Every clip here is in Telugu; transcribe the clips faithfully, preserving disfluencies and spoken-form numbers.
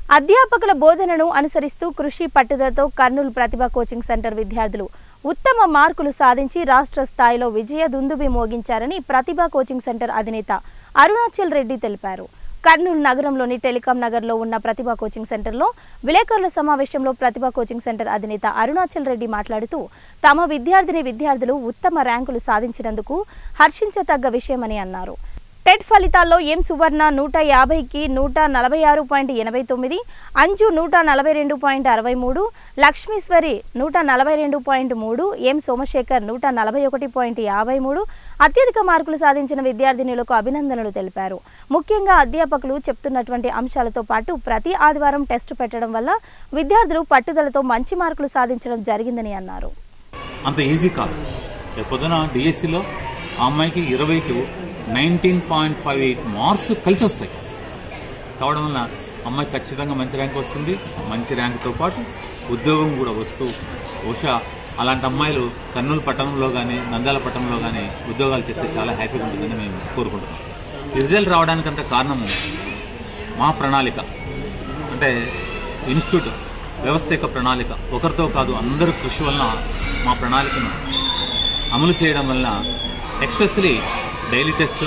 అధ్యాపకుల బోధనను అనుసరిస్తూ కృషి పట్టుదలతో కర్నూలు ప్రతిభ కోచింగ్ సెంటర్ విద్యార్థులు ఉత్తమ మార్కులు సాధించి రాష్ట్ర స్థాయిలో విజయ దుందుబి మోగించారని ప్రతిభ కోచింగ్ సెంటర్ అధినేత అరుణాచల్ రెడ్డి తెలిపారు. కర్నూలు నగరంలోని టెలికాం నగర్లో ఉన్న ప్రతిభ కోచింగ్ సెంటర్లో విలేకరుల సమావేశంలో ప్రతిభ కోచింగ్ సెంటర్ అధినేత అరుణాచల్ రెడ్డి మాట్లాడుతూ తమ విద్యార్థిని విద్యార్థులు ఉత్తమ ర్యాంకులు సాధించినందుకు హర్షించదగ్గ విషయమని అన్నారు. టెట్ ఫలితాల్లో ఎం సువర్ణ నూట యాభైకి నూట నలభై ఆరు పాయింట్ ఎనభై తొమ్మిది, అంజు నూట నలభై రెండు పాయింట్ అరవై మూడు, లక్ష్మీశ్వరి నూట నలభై రెండు పాయింట్ మూడు, ఎం సోమశేఖర్ నూట నలభై ఒకటి పాయింట్ యాభై మూడు అత్యధిక మార్కులు సాధించిన విద్యార్థినులకు అభినందనలు తెలిపారు. ముఖ్యంగా అధ్యాపకులు చెప్తున్నటువంటి అంశాలతో పాటు ప్రతి ఆదివారం టెస్ట్ పెట్టడం వల్ల విద్యార్థులు పట్టుదలతో మంచి మార్కులు సాధించడం జరిగిందని అన్నారు. అంత ఈజీ కాదు. పొద్దున డిఎస్సిలో ఆ అమ్మాయికి ఇరవైకి nineteen point five eight marks కలిసి వస్తాయి. కావడం వల్ల అమ్మాయి ఖచ్చితంగా మంచి ర్యాంక్ వస్తుంది. మంచి ర్యాంక్తో పాటు ఉద్యోగం కూడా వస్తూ బహుశా అలాంటి అమ్మాయిలు కర్నూలు పట్టణంలో కానీ నంద్యాల పట్టణంలో కానీ ఉద్యోగాలు చేస్తే చాలా హ్యాపీగా ఉంటుందని మేము కోరుకుంటున్నాం. ఈ రిజల్ట్ రావడానికంత కారణము మా ప్రణాళిక, అంటే ఇన్స్టిట్యూట్ వ్యవస్థ యొక్క ప్రణాళిక ఒకరితో కాదు అందరి కృషి వలన మా ప్రణాళికను అమలు చేయడం వలన especially daily test,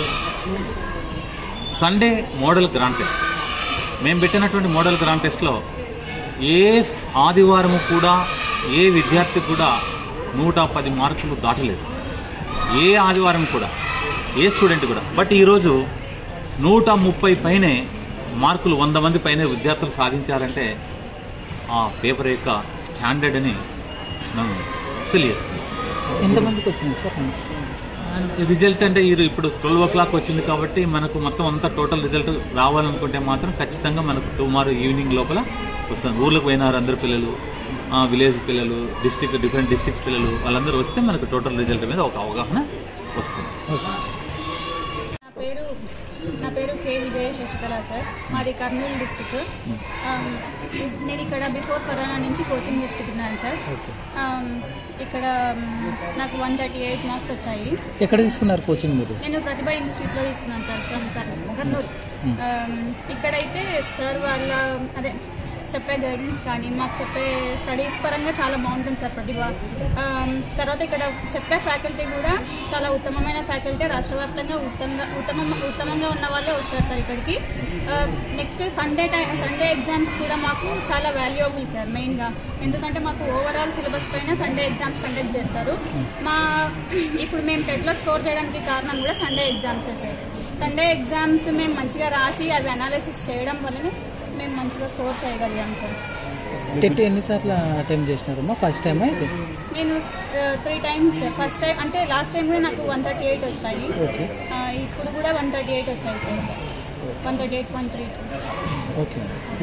Sunday model grand test మేము పెట్టినటువంటి మోడల్ గ్రాండ్ టెస్ట్లో ఏ ఆదివారము కూడా ఏ విద్యార్థి కూడా నూట పది మార్కులు దాటలేదు. ఏ ఆదివారం కూడా ఏ స్టూడెంట్ కూడా. బట్ ఈరోజు నూట ముప్పై పైనే మార్కులు వంద మంది పైనే విద్యార్థులు సాధించారంటే ఆ పేపర్ యొక్క స్టాండర్డ్ అని మనం తెలియజేస్తున్నాం. ఎంతమందికి వచ్చింది సార్ రిజల్ట్? అంటే ఇప్పుడు ట్వెల్వ్ ఓ క్లాక్ వచ్చింది కాబట్టి మనకు మొత్తం అంతా టోటల్ రిజల్ట్ రావాలనుకుంటే మాత్రం ఖచ్చితంగా మనకు టుమారో ఈవినింగ్ లోపల వస్తుంది. ఊర్లకు పోయినారు అందరు పిల్లలు, విలేజ్ పిల్లలు, డిస్టిక్ డిఫరెంట్ డిస్టిక్స్ పిల్లలు, వాళ్ళందరూ వస్తే మనకు టోటల్ రిజల్ట్ మీద ఒక అవగాహన వస్తుంది. నా పేరు నా పేరు కే విజయ శశికళ సార్. మాది కర్నూలు డిస్టిక్. నేను ఇక్కడ బిఫోర్ కరోనా నుంచి కోచింగ్ తీసుకుంటున్నాను సార్. ఇక్కడ నాకు వన్ థర్టీ ఎయిట్ మార్క్స్ వచ్చాయి. ఎక్కడ తీసుకున్నారు కోచింగ్ మీరు? నేను ప్రతిభ ఇన్స్టిట్యూట్ లో తీసుకున్నాను సార్, ఫ్రమ్ కర్నూలు. ఇక్కడైతే సార్ వాళ్ళ అదే చెప్పే గైడెన్స్ కానీ మాకు చెప్పే స్టడీస్ పరంగా చాలా బాగుంటుంది సార్ ప్రతిభ. తర్వాత ఇక్కడ చెప్పే ఫ్యాకల్టీ కూడా చాలా ఉత్తమమైన ఫ్యాకల్టీ. రాష్ట్ర వ్యాప్తంగా ఉత్తమంగా ఉత్తమ ఉత్తమంగా ఉన్న వాళ్ళే వస్తారు సార్ ఇక్కడికి. Next Sunday time Sunday exams కూడా మాకు చాలా వాల్యుయబుల్ సార్ మెయిన్గా. ఎందుకంటే మాకు ఓవరాల్ సిలబస్ పైన సండే ఎగ్జామ్స్ కండక్ట్ చేస్తారు. మా ఇప్పుడు మేము టెట్లో స్కోర్ చేయడానికి కారణం కూడా సండే ఎగ్జామ్సే సార్. సండే ఎగ్జామ్స్ మేము మంచిగా రాసి అవి అనాలిసిస్ చేయడం వల్లనే మేము మంచిగా స్కోర్ చేయగలిగాం సార్. టెట్ ఎన్నిసార్లు అటెంప్ట్ చేసినారమ్మా? ఫస్ట్ టైం అయితే నేను త్రీ టైమ్స్. ఫస్ట్ టైం అంటే లాస్ట్ టైం కూడా నాకు వన్ థర్టీ ఎయిట్ వచ్చాయి. ఇప్పుడు కూడా వన్ థర్టీ ఎయిట్ వచ్చాయి sir. One thirty eight point three two. Okay.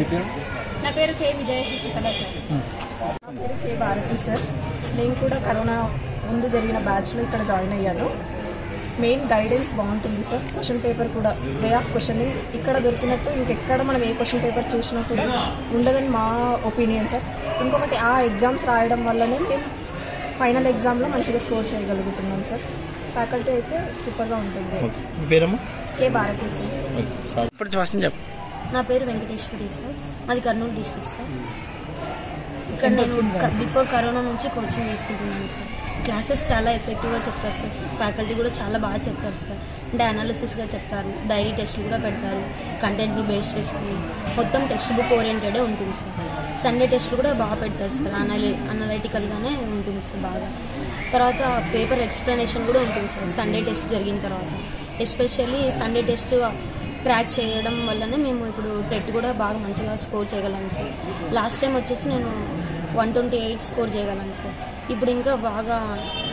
నా పేరు కే విజయ శశికళ సార్. నా పేరు కే భారతి సార్. నేను కూడా కరోనా ముందు జరిగిన బ్యాచ్లో ఇక్కడ జాయిన్ అయ్యాను. మెయిన్ గైడెన్స్ బాగుంటుంది సార్. క్వశ్చన్ పేపర్ కూడా వే ఆఫ్ క్వశ్చనింగ్ ఇక్కడ దొరికినట్టు ఇంకెక్కడ మనం ఏ క్వశ్చన్ పేపర్ చూసినా కూడా ఉండదని మా ఒపీనియన్ సార్. ఇంకొకటి ఆ ఎగ్జామ్స్ రాయడం వల్లనే మేము ఫైనల్ ఎగ్జామ్లో మంచిగా స్కోర్ చేయగలుగుతున్నాం సార్. ఫ్యాకల్టీ అయితే సూపర్గా ఉంటుంది. K Bharathi sir. నా పేరు వెంకటేశ్వరి సార్. మాది కర్నూలు డిస్ట్రిక్ట్ సార్. ఇక్కడ నేను బిఫోర్ కరోనా నుంచి కోచింగ్ తీసుకుంటున్నాను సార్. క్లాసెస్ చాలా ఎఫెక్టివ్గా చెప్తారు సార్. ఫ్యాకల్టీ కూడా చాలా బాగా చెప్తారు సార్. అంటే అనాలిసిస్గా చెప్తారు, డైరీ టెస్ట్లు కూడా పెడతారు, కంటెంట్ని బేస్ చేసుకుని మొత్తం టెక్స్ట్ బుక్ ఓరియంటెడే ఉంటుంది సార్. సండే టెస్ట్లు కూడా బాగా పెడతారు సార్. అనలి అనలైటికల్గానే ఉంటుంది సార్ బాగా. తర్వాత పేపర్ ఎక్స్ప్లెనేషన్ కూడా ఉంటుంది సార్ సండే టెస్ట్ జరిగిన తర్వాత. ఎస్పెషల్లీ సండే టెస్ట్ క్రాక్ చేయడం వల్లనే మేము ఇప్పుడు టెట్ కూడా బాగా మంచిగా స్కోర్ చేయగలం సార్. లాస్ట్ టైం వచ్చేసి నేను వన్ ట్వంటీ ఎయిట్ స్కోర్ చేయగలను సార్. ఇప్పుడు ఇంకా బాగా